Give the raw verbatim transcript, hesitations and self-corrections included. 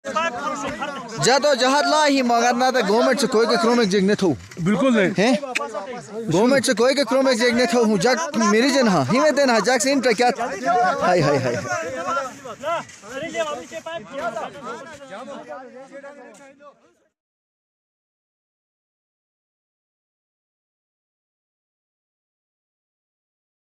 जतो जहाद ला ही मगर ना तो गवर्नमेंट से कोई के क्रोमिक जग न थो बिल्कुल नहीं हैं गवर्नमेंट से कोई के क्रोमिक जग न थो हूं जग मेरी जन हां ही में देन हा जग से इन क्या हाय हाय हाय